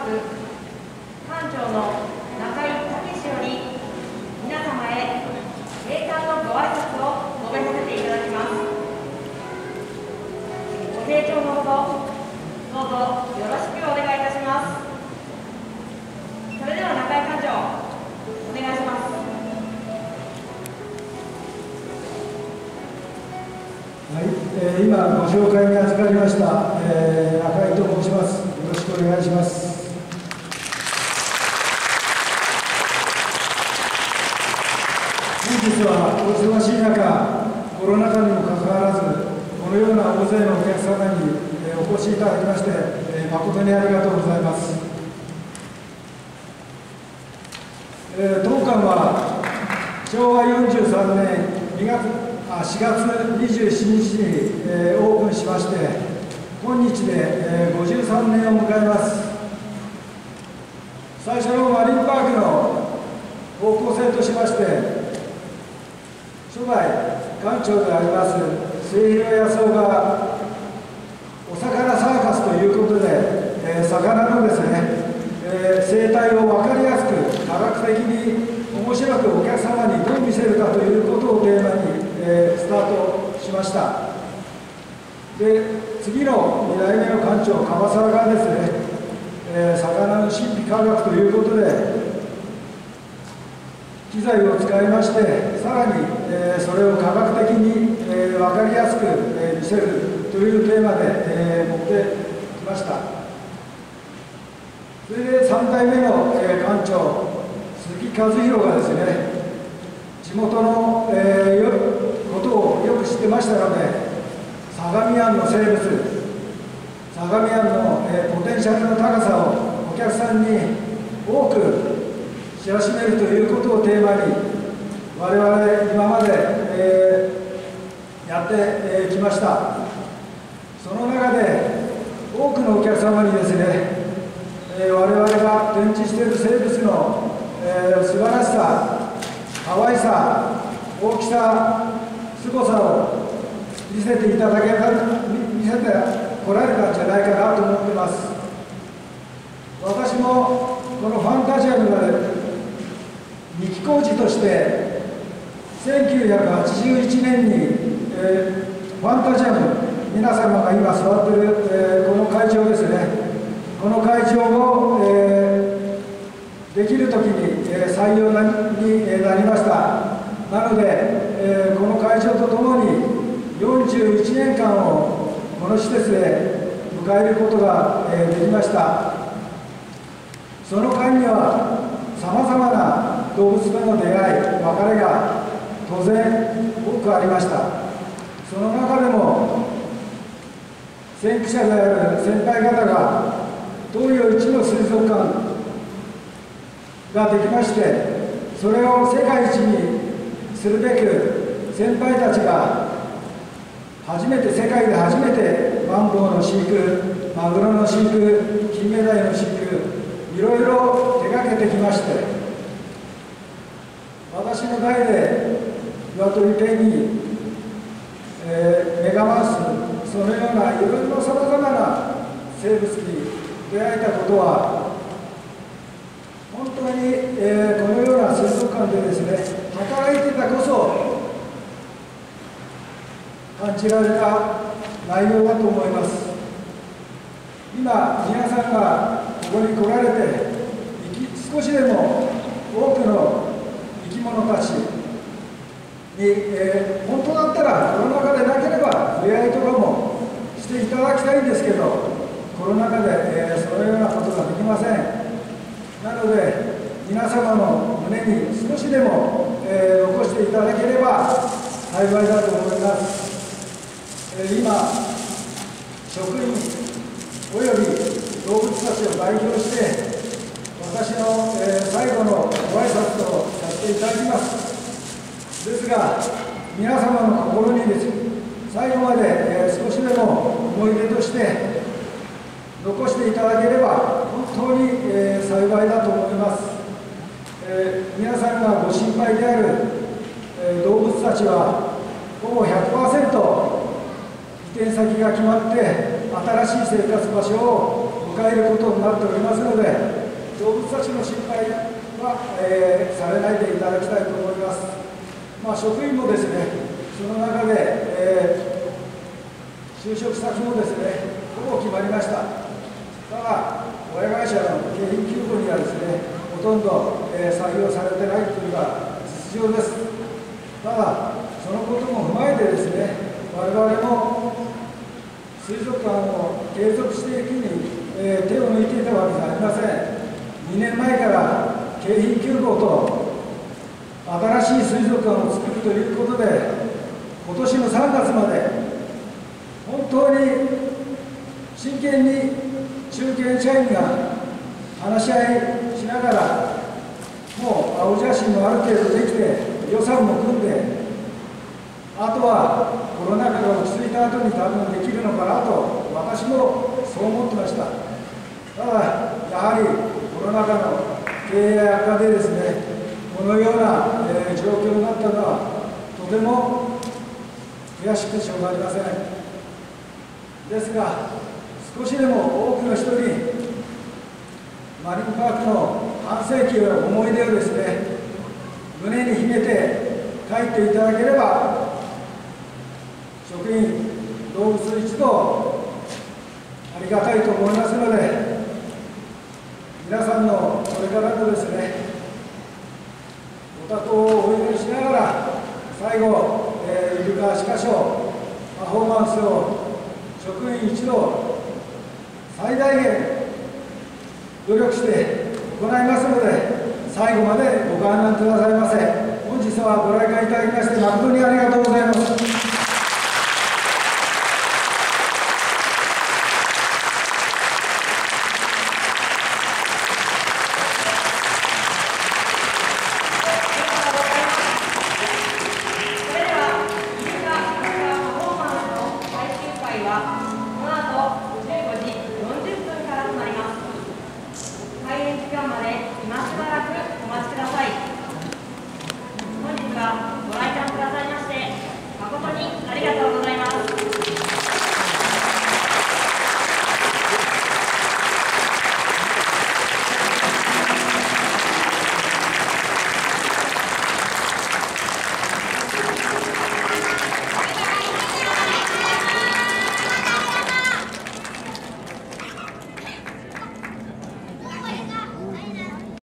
館長の中井武より皆様へ閉館のご挨拶を述べさせていただきます。ご清聴のほど、どうぞよろしくお願いいたします。それでは中井館長、お願いします。 はい、今ご紹介に預かりました、中井と申します。よろしくお願いします。本日はお忙しい中、コロナ禍にもかかわらず、このような大勢のお客様にお越しいただきまして、誠にありがとうございます。当館は昭和43年4月27日にオープンしまして、今日で53年を迎えます。最初のマリンパークの方向性としまして、初代館長であります末広康夫がお魚サーカスということで、魚のですね、生態を分かりやすく科学的に面白くお客様にどう見せるかということをテーマに、スタートしました。で、次の2代目の館長樺沢がですね、魚の神秘科学ということで機材を使いまして、さらに、それを科学的に、分かりやすく、見せるというテーマで、持ってきました。それで3代目の、館長鈴木和弘がですね、地元の、ことをよく知ってましたので、相模湾の生物、相模湾の、ポテンシャルの高さをお客さんに多く知らしめるということをテーマに、我々今まで、やってきました。その中で多くのお客様にですね、我々が展示している生物の、素晴らしさ、可愛さ、大きさ、凄さを見せてこられたんじゃないかなと思っています。私もこのファンタジアムが2期工事として1981年に、ファンタジアム、皆様が今座っている、この会場ですね、この会場を、できるときに、採用になりました。なので、この会場とともに41年間をこの施設で迎えることが、できました。その間にはさまざまな動物との出会い、別れが当然多くありました。その中でも先駆者である先輩方が東洋一の水族館ができまして、それを世界一にするべく先輩たちが世界で初めてマンボウの飼育、マグロの飼育、キンメダイの飼育、いろいろ手がけてきまして、私の代で鶏ペンギン、メガマウス、そのようないろいろさまざまな生物に出会えたことは、本当に、このような水族館でですね、働いてたこそ感じられた内容だと思います。今、皆さんがここに来られて、少しでも多くの生き物たちに、本当だったらコロナ禍でなければ触れ合いとかもしていただきたいんですけど、コロナ禍で、そのようなことができません。なので、皆様の胸に少しでも、残していただければ幸いだと思います。今、職員および動物たちを代表して、私の、最後のご挨拶とさせていただきます。ですが、皆様の心にですね、最後まで、少しでも思い出として残していただければ本当に、幸いだと思います。皆さんがご心配である、動物たちはほぼ 100% 移転先が決まって新しい生活場所を迎えることになっておりますので、動物たちの心配は、されないでいただきたいと思います。職員もですね、その中で、就職先もですね、ほぼ決まりました。ただ、親会社の景品給付にはですね、ほとんど、採用されてないというのが実情です。ただ、そのことも踏まえてですね、我々も水族館を継続していくに、手を抜いていたわけじゃありません。2年前から景品休校と新しい水族館を作るということで、今年の3月まで本当に真剣に中堅社員が話し合いしながら、もう青写真もある程度できて、予算も組んで、あとはコロナ禍が落ち着いた後に多分できるのかなと、私もそう思ってました。ただ、やはりコロナ禍の経営悪化でですね、このような、状況になったのは、とても悔しくてしょうがありません。ですが、少しでも多くの人に、マリンパークの半世紀の思い出をですね、胸に秘めて帰っていただければ、職員、動物一同、ありがたいと思いますので、皆さんのこれからのですね、ご多幸をお祈りしながら、最後、イルカアシカショー、パフォーマンスを職員一同、最大限努力して行いますので、最後までご観覧くださいませ。本日はご来館いただきまして、誠にありがとうございます。